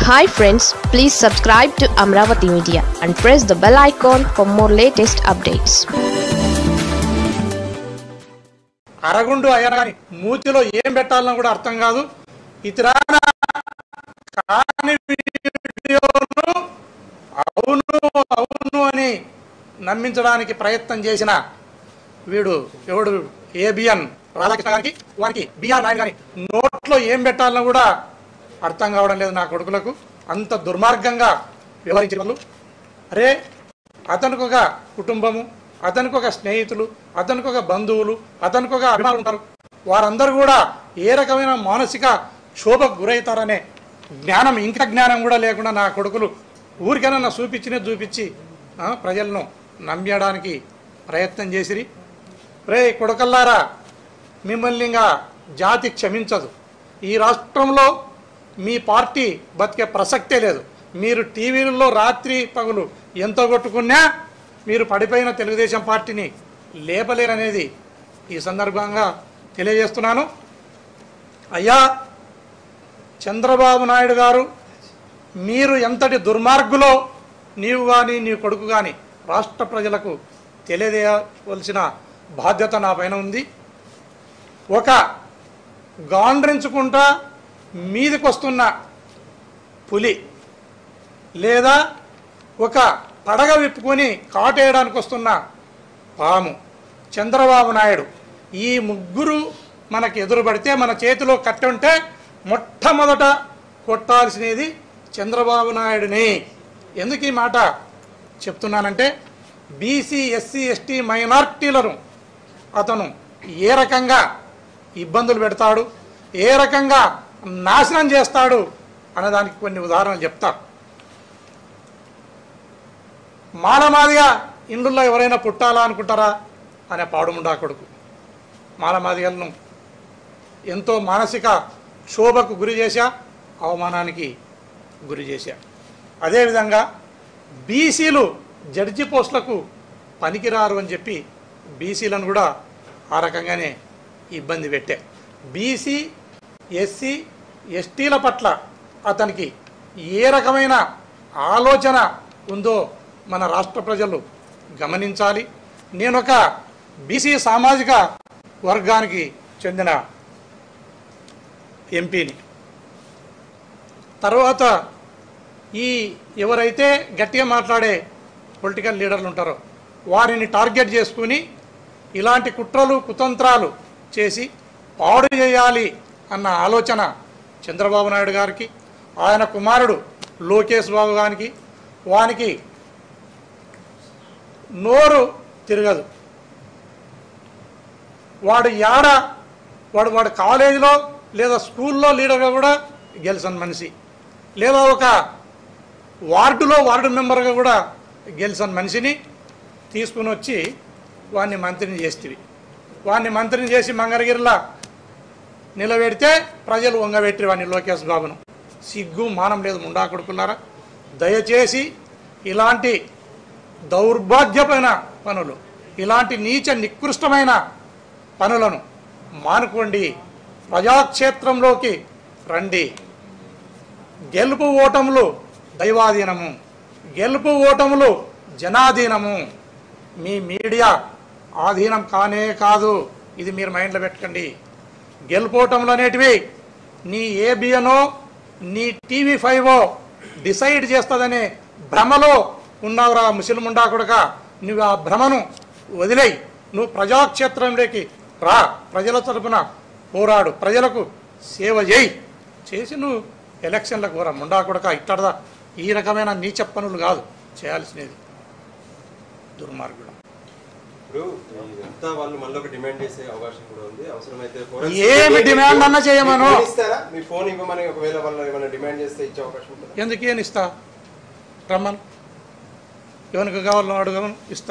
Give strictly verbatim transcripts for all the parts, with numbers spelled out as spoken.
Hi friends, please subscribe to Amravati Media and press the bell icon for more latest updates. అరగుండు అయ్యారని మూతిలో ఏం పెట్టాలన్నా కూడా అర్థం కాదు. ఇతరాన కాని వీడియోను అవును అవును అని నమ్మించడానికి ప్రయత్నం చేసిన వీడు ఎవడు ఏబిఎన్ రాధాకృష్ణ గారికి వారికి బిఆర్ నాయుడు గారి నోట్లో ఏం పెట్టాలన్నా కూడా అర్థం కావడం లేదు నా కొడుకులకు. అంత దుర్మార్గంగా వ్యవహరించిన వాళ్ళు. అరే అతనికి ఒక కుటుంబము, అతనికి ఒక స్నేహితులు, అతనికి ఒక బంధువులు, అతనికి ఒక అభిమానులు ఉంటారు. వారందరూ కూడా ఏ రకమైన మానసిక క్షోభకు గురవుతారనే జ్ఞానం, ఇంకా జ్ఞానం కూడా లేకుండా నా కొడుకులు ఊరికైనా నా చూపించినే చూపించి ప్రజలను నమ్మడానికి ప్రయత్నం చేసిరి. రే కొడుకల్లారా, మిమ్మల్ని ఇంకా జాతి క్షమించదు. ఈ రాష్ట్రంలో మీ పార్టీ బతికే ప్రసక్తే లేదు. మీరు టీవీలలో రాత్రి పగులు ఎంత కొట్టుకున్నా మీరు పడిపోయిన తెలుగుదేశం పార్టీని లేపలేరనేది ఈ సందర్భంగా తెలియజేస్తున్నాను. అయ్యా చంద్రబాబు నాయుడు గారు, మీరు ఎంతటి దుర్మార్గులో నీవు కానీ నీ కొడుకు కానీ రాష్ట్ర ప్రజలకు తెలియజేయవలసిన బాధ్యత నా పైన ఉంది. ఒక గాండ్రించుకుంటా మీదికి వస్తున్న పులి లేదా ఒక పడగ విప్పుకొని కాటేయడానికి వస్తున్న పాము చంద్రబాబు నాయుడు, ఈ ముగ్గురు మనకు ఎదురుపడితే మన చేతిలో కట్టి ఉంటే మొట్టమొదట కొట్టాల్సినది చంద్రబాబు నాయుడుని. ఎందుకు ఈ మాట చెప్తున్నానంటే, బీసీ ఎస్సీ ఎస్టీ మైనార్టీలను అతను ఏ రకంగా ఇబ్బందులు పెడతాడు, ఏ రకంగా నాశనం చేస్తాడు అనేదానికి కొన్ని ఉదాహరణలు చెప్తా. మాలమాదిగా ఇండ్లలో ఎవరైనా పుట్టాలా అనుకుంటారా అనే పాడుముండా కొడుకు మాలమాదిగలను ఎంతో మానసిక క్షోభకు గురి చేశా, అవమానానికి గురి చేశా. అదేవిధంగా బీసీలు జడ్జి పోస్టులకు పనికిరారు అని చెప్పి బీసీలను కూడా ఆ రకంగానే ఇబ్బంది పెట్టా. బీసీ ఎస్సీ ఎస్టీల పట్ల అతనికి ఏ రకమైన ఆలోచన ఉందో మన రాష్ట్ర ప్రజలు గమనించాలి. నేను ఒక బీసీ సామాజిక వర్గానికి చెందిన ఎంపీని. తర్వాత ఈ ఎవరైతే గట్టిగా మాట్లాడే పొలిటికల్ లీడర్లు ఉంటారో వారిని టార్గెట్ చేసుకుని ఇలాంటి కుట్రలు కుతంత్రాలు చేసి పాడు చేయాలి అన్న ఆలోచన చంద్రబాబు నాయుడు గారికి, ఆయన కుమారుడు లోకేష్ బాబు గారికి, వానికి నోరు తిరగదు. వాడు యాడ వాడు వాడు కాలేజీలో లేదా స్కూల్లో లీడర్గా కూడా గెలిచిన మనిషి, లేదా ఒక వార్డులో వార్డు మెంబర్గా కూడా గెలిచిన మనిషిని తీసుకుని వచ్చి వాడిని మంత్రిని చేస్తేవి. వాడిని మంత్రిని చేసి మంగళగిరిలా నిలబెడితే ప్రజలు వంగబెట్టి వాడిని లోకేష్ బాబును. సిగ్గు మానం లేదు ముండా కొడుకున్నారా? దయచేసి ఇలాంటి దౌర్భాగ్యమైన పనులు, ఇలాంటి నీచ నికృష్టమైన పనులను మానుకోండి. ప్రజాక్షేత్రంలోకి రండి. గెలుపు ఓటములు దైవాధీనము, గెలుపు ఓటములు జనాధీనము. మీ మీడియా ఆధీనం కానే కాదు. ఇది మీరు మైండ్లో పెట్టుకోండి. గెలుపోవటంలో అనేటివి నీ ఏబిఎనో నీ టీవీ ఫైవో డిసైడ్ చేస్తుందనే భ్రమలో ఉన్నావురా ముసలిముండా కొడుక. నువ్వు ఆ భ్రమను వదిలేయి. నువ్వు ప్రజాక్షేత్రంలోకి రా, ప్రజల తరపున పోరాడు, ప్రజలకు సేవ చేయి. చేసి నువ్వు ఎలక్షన్లకు రా ముండా కొడుక. ఇట్టడదా ఈ రకమైన నీచ పనులు కాదు చేయాల్సినది. దుర్మార్గుడు. ఏమి డిమాండ్ అన్నా చేయమను. ఎందుకేం ఇస్తా, రమ్మను. ఎవరికి కావాలో అడుగు ఇస్తా.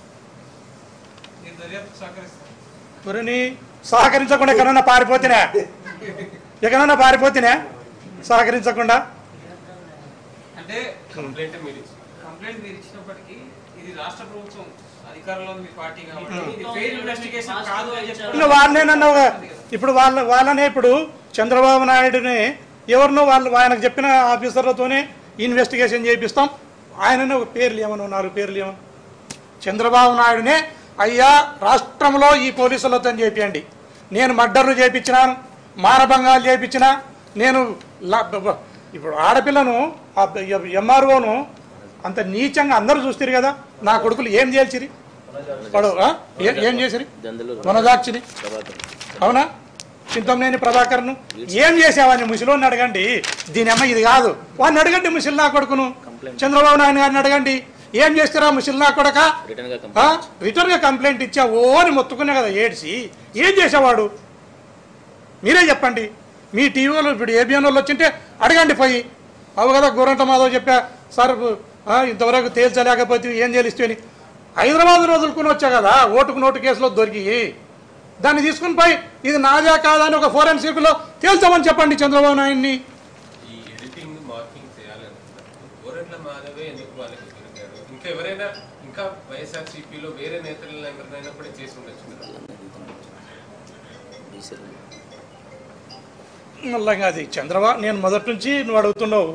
ఎవరిని సహకరించకుండా ఎక్కడన్నా పారిపోతేనే ఎక్కడన్నా పారిపోతేనే సహకరించకుండా అంటే కంప్లైంట్ మీరు కంప్లైంట్ మీరు ఇచ్చినప్పటికీ ఇది రాష్ట్ర ప్రభుత్వం అధికారంలో మీ పార్టీ కాబట్టి వాళ్ళనేనన్నా ఇప్పుడు వాళ్ళ వాళ్ళనే ఇప్పుడు చంద్రబాబు నాయుడుని ఎవరినో వాళ్ళు ఆయనకు చెప్పిన ఆఫీసర్లతోనే ఇన్వెస్టిగేషన్ చేయిస్తాం. ఆయననే ఒక పేర్లు ఏమన్నా నాలుగు పేర్లు ఏమన్నా చంద్రబాబు నాయుడునే అయ్యా రాష్ట్రంలో ఈ పోలీసులతో చేపియండి, నేను మర్డర్లు చేయించినాను, మానభంగాలు చేయించిన, నేను ఇప్పుడు ఆడపిల్లను ఎంఆర్ఓను అంత నీచంగా అందరూ చూస్తారు కదా. నా కొడుకులు ఏం చేయాల్సిరి వాడు ఏం చేసిరి వనజాక్షిని అవునా, చింతమనేని ప్రభాకర్ను ఏం చేసావని ముసలిని అడగండి. దీని అమ్మ ఇది కాదు వాడిని అడగండి. ముసలి నా కొడుకును చంద్రబాబు నాయుడు గారిని అడగండి ఏం చేస్తారా ముసలి నా కొడక రిటర్న్గా కంప్లైంట్ ఇచ్చా ఓ అని మొత్తుకునే కదా ఏడ్చి ఏం చేసేవాడు మీరే చెప్పండి. మీ టీవీలో ఇప్పుడు ఏబిఎన్ వాళ్ళు వచ్చింటే అడగండి పోయి. అవు కదా గోరంట మాధవ్ చెప్పా సార్ ఇంతవరకు తేల్చలేకపోతే ఏం తేలిస్తే అని హైదరాబాద్ రోజులుకుని వచ్చా కదా ఓటుకు నోటు కేసులో దొరికి దాన్ని తీసుకుని పోయి ఇది నాదే కాదా అని ఒక ఫోరెన్సిక్లో తేల్చామని చెప్పండి చంద్రబాబు నాయుడిని. మళ్ళీ అది చంద్రబాబు నేను మొదటి నుంచి నువ్వు అడుగుతున్నావు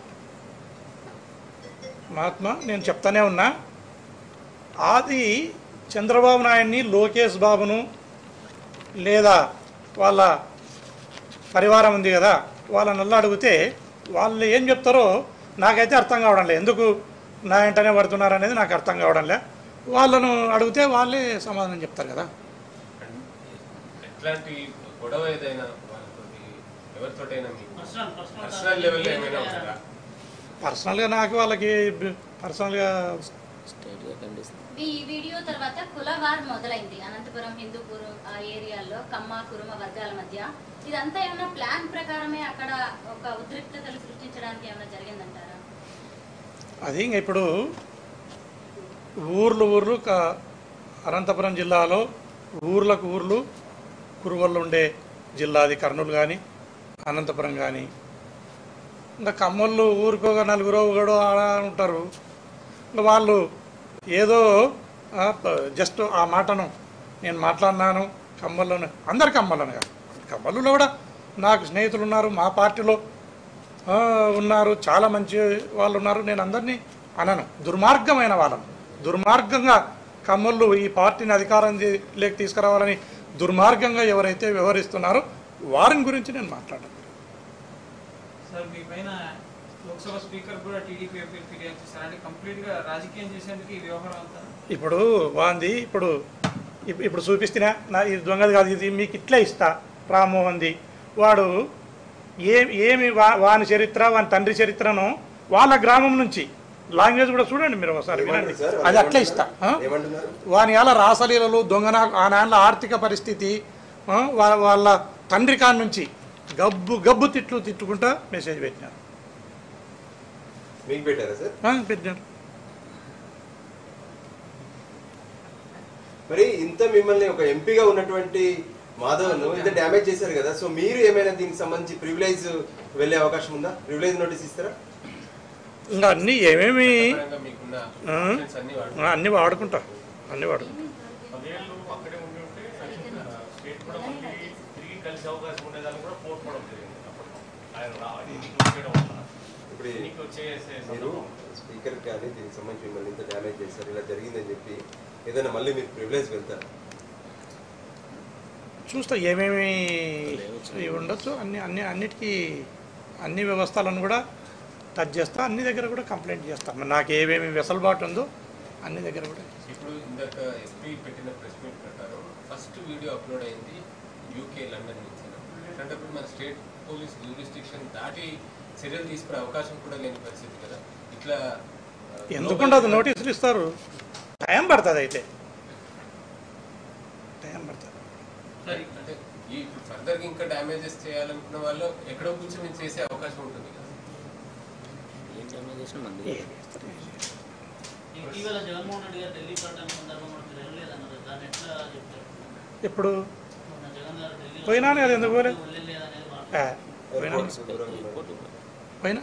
మహాత్మా, నేను చెప్తానే ఉన్నా అది చంద్రబాబు నాయుడిని లోకేష్ బాబును లేదా వాళ్ళ పరివారం ఉంది కదా వాళ్ళని నల్ల అడిగితే వాళ్ళు ఏం చెప్తారో నాకైతే అర్థం కావడం లేదు. ఎందుకు నా వెంటనే పడుతున్నారు అనేది నాకు అర్థం కావడం లే. వాళ్ళను అడిగితే వాళ్ళే సమాధానం చెప్తారు కదా. పర్సనల్గా నాకు వాళ్ళకి పర్సనల్గా ఈ వీడియో తర్వాత కులవార్ మొదలైంది అనంతపురం హిందూపూర్ ఆ ఏరియాలో కమ్మ కురుమ వర్గాల మధ్య. ఇదంతా ఏమైనా ప్లాన్ ప్రకారమే అక్కడ ఒక ఉద్రిక్తతలు సృష్టించడానికి ఏమైనా జరిగిందంటారా? అది ఇంకా ఇప్పుడు ఊర్లు ఊర్లు అనంతపురం జిల్లాలో ఊర్లకు ఊర్లు కురువల్లో ఉండే జిల్లా అది కర్నూలు కానీ అనంతపురం కానీ. ఇంకా కమ్మోళ్ళు ఊరికోగా నలుగురో ఒకడో ఉంటారు. ఇంకా వాళ్ళు ఏదో జస్ట్ ఆ మాటను నేను మాట్లాడినాను కమ్మల్లోనే అందరు కమ్మలను కాదు కమ్మల్లో కూడా నాకు స్నేహితులు ఉన్నారు, మా పార్టీలో ఉన్నారు, చాలా మంచి వాళ్ళు ఉన్నారు. నేను అందరినీ అనను, దుర్మార్గమైన వాళ్ళను దుర్మార్గంగా కమ్మళ్ళు ఈ పార్టీని అధికారం లేక తీసుకురావాలని దుర్మార్గంగా ఎవరైతే వ్యవహరిస్తున్నారో వారిని గురించి నేను మాట్లాడాను. సార్ మీ పైన లోక్సభ స్పీకర్ కూడా టీడీపీ ఎంపీలు ఫిర్యాదు చేశారంటే కంప్లీట్గా రాజకీయం చేసేందుకు ఈ వ్యవహారం అంతా ఇప్పుడు వాంది ఇప్పుడు ఇప్పుడు చూపిస్తున్నా నా ఇది దొంగది కాదు, ఇది మీకు ఇట్లా ఇస్తా రామ్మోహన్ది వాడు ఏ ఏమి వా వాని చరిత్ర వాని తండ్రి చరిత్రను వాళ్ళ గ్రామం నుంచి లాంగ్వేజ్ కూడా చూడండి మీరు ఒకసారి వినండి, అది అట్లా ఇస్తా. వాని వాళ్ళ రాసలీలలు దొంగన ఆ నాన్న ఆర్థిక పరిస్థితి వాళ్ళ తండ్రి కాని నుంచి గబ్బు గబ్బు తిట్లు తిట్టుకుంటా మెసేజ్ పెట్టినారు. పెట్టినారు మరి ఇంత మిమ్మల్ని ఒక ఎంపీగా ఉన్నటువంటి మాధవ్ను ఇంత డ్యామేజ్ చేశారు కదా, సో మీరు ఏమైనా దీనికి సంబంధించి ప్రివిలేజ్ వెళ్ళే అవకాశం ఉందా? ప్రివిలేజ్ నోటీస్ ఇస్తారా? ఇంకా అన్ని ఏమేమి అన్ని వాడుకుంటా అన్ని వాడుకుంటా మీరు స్పీకర్ కానీ దీనికి సంబంధించి మిమ్మల్ని ఇంత డ్యామేజ్ చేశారు ఇలా జరిగిందని చెప్పి ఏదైనా మళ్ళీ మీరు ప్రివిలేజ్ వెళ్తారు చూస్తా ఏమేమి ఉండొచ్చు అన్ని అన్ని అన్నిటికీ అన్ని వ్యవస్థలను కూడా టచ్ చేస్తా, అన్ని దగ్గర కూడా కంప్లైంట్ చేస్తాను. నాకు ఏమేమి వెసలుబాటు ఉందో అన్ని దగ్గర కూడా. ఇప్పుడు ఇందాక ఎస్పీ పెట్టిన ప్రెస్ మీట్ ప్రకారం ఫస్ట్ వీడియో అప్లోడ్ అయింది యూకే లండన్ నుంచి. అంటే మన స్టేట్ పోలీస్ జ్యూరిస్డిక్షన్ దాటి చర్యలు తీసుకునే అవకాశం కూడా లేని పరిస్థితి కదా. ఇట్లా ఎందుకుండదు, నోటీసులు ఇస్తారు, టైం పడుతుంది, అయితే టైం పడుతుంది. అంటే ఈ ఫర్దర్గా ఇంకా డ్యామేజెస్ చేయాలనుకున్న వాళ్ళు ఎక్కడో కొంచెం మేము చేసే అవకాశం ఉంటుంది కదా. ఇప్పుడు పోయినా అది ఎందుకు పోలేదు పోయినా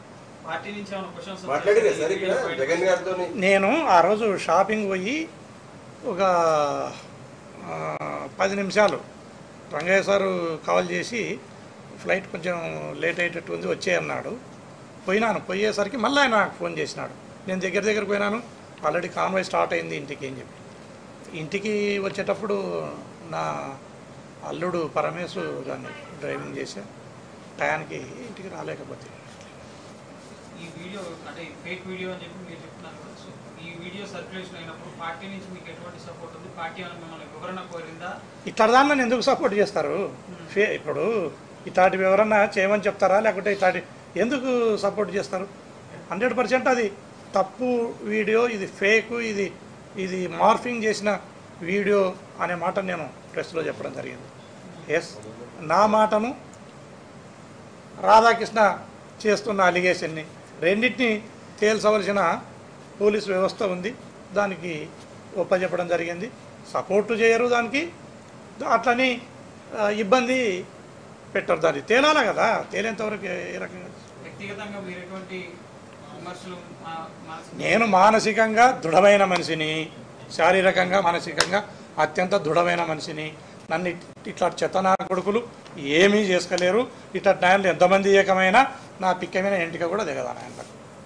నేను ఆ రోజు షాపింగ్ పోయి ఒక పది నిమిషాలు రంగయ్య సారు కాల్ చేసి ఫ్లైట్ కొంచెం లేట్ అయ్యేటట్టు ఉంది వచ్చే అన్నాడు. పోయినాను. పోయేసరికి మళ్ళీ ఆయన నాకు ఫోన్ చేసినాడు. నేను దగ్గర దగ్గర పోయినాను. ఆల్రెడీ కాన్వాయ్ స్టార్ట్ అయింది ఇంటికి అని చెప్పి. ఇంటికి వచ్చేటప్పుడు నా అల్లుడు పరమేశ్ దాన్ని డ్రైవింగ్ చేసా. టయానికి ఇంటికి రాలేకపోతే ఈ వీడియో అంటే ఫేక్ వీడియో అని చెప్పి మీరు చెప్తున్నారు కదా. సో ఈ వీడియో సర్క్యులేషన్ అయినప్పుడు పార్టీ నుంచి మీకు ఎటువంటి సపోర్ట్ ఉంది? పార్టీ ఏమైనా మిమ్మల్ని వివరణ కోరిందా? ఇట్లా దాన్ని ఎందుకు సపోర్ట్ చేస్తారు? ఫే ఇప్పుడు ఇట్లాంటి వివరణ చేయమని చెప్తారా, లేకుంటే ఇట్లాంటి ఎందుకు సపోర్ట్ చేస్తారు? హండ్రెడ్ పర్సెంట్ అది తప్పు వీడియో, ఇది ఫేక్, ఇది ఇది మార్ఫింగ్ చేసిన వీడియో అనే మాట నేను ప్రెస్లో చెప్పడం జరిగింది. ఎస్, నా మాటను రాధాకృష్ణ చేస్తున్న అలిగేషన్ని రెండింటినీ తేల్చవలసిన పోలీస్ వ్యవస్థ ఉంది. దానికి ఒప్పచెప్పడం జరిగింది. సపోర్టు చేయరు దానికి, అట్లని ఇబ్బంది పెట్టరు. దాన్ని తేలాలా కదా, తేలేంతవరకు ఏ రకంగా. వ్యక్తిగతంగా మీరు ఎటువంటి విమర్శలు? నేను మానసికంగా దృఢమైన మనిషిని, శారీరకంగా మానసికంగా అత్యంత దృఢమైన మనిషిని. నన్ను ఇట్లా చెత్తనా కొడుకులు ఏమీ చేసుకోలేరు. ఇట్లా న్యాయాలు ఎంతమంది ఏకమైనా నా పిక్కమైన ఎంటిక కూడా దిగదా నాయన.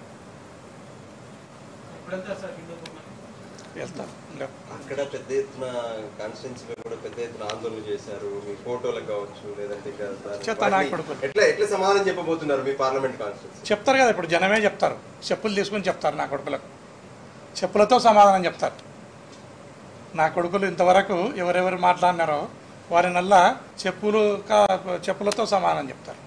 వెళ్తాను. అక్కడ పెద్ద ఎత్తున కాన్స్టిట్యున్సీలో కూడా పెద్ద ఎత్తున ఆందోళన చేశారు. మీ ఫోటోలకు కావచ్చు, లేదంటే చెత్తనా కొడుకులు ఎట్లా ఎట్లా సమాధానం చెప్పబోతున్నారు మీ పార్లమెంట్ కాన్స్టిట్యున్సీ? చెప్తారు కదా, ఇప్పుడు జనమే చెప్తారు. చెప్పులు తీసుకుని చెప్తారు. నా కొడుకులకు చెప్పులతో సమాధానం చెప్తారు. నా కొడుకులు ఇంతవరకు ఎవరెవరు మాట్లాడినారో వారి నల్ల చెప్పులు చెప్పులతో సమాధానం చెప్తారు.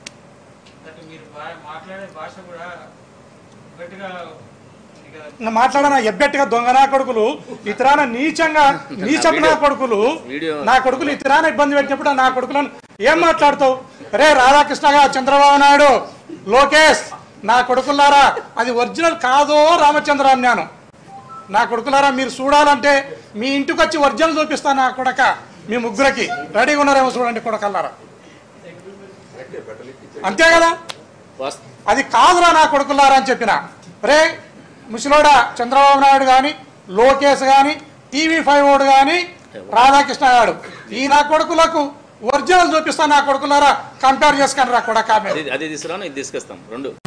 మాట్లాడనా ఎబ్బెట్టుగా దొంగనా కొడుకులు, ఇతరాన నీచంగా నీచపు నా కొడుకులు, నా కొడుకులు ఇతరాన ఇబ్బంది పెట్టినప్పుడు నా కొడుకులను ఏం మాట్లాడుతావు? రే రాధాకృష్ణగా, చంద్రబాబు నాయుడు, లోకేష్, నా కొడుకులారా అది ఒరిజినల్ కాదో రామచంద్ర అన్నాను. నా కొడుకులారా మీరు చూడాలంటే మీ ఇంటికి వచ్చి ఒరిజినల్ చూపిస్తాను. నా కొడక మీ ముగ్గురికి రెడీగా ఉన్నారేమో చూడండి కొడకల్లారా. అంతే కదా, అది కాదురా నా కొడుకులారా అని చెప్పిన. రే ముసలోడా చంద్రబాబు నాయుడు కానీ, లోకేష్ కానీ, టీవీ ఫైవ్ ఓడు కానీ, రాధాకృష్ణ గారు, ఈ నా కొడుకులకు ఒరిజినల్ చూపిస్తాను. నా కొడుకులారా కంపేర్ చేసుకుని రా కొడక. అది తీసుకురాను, ఇది తీసుకొస్తాం రెండు.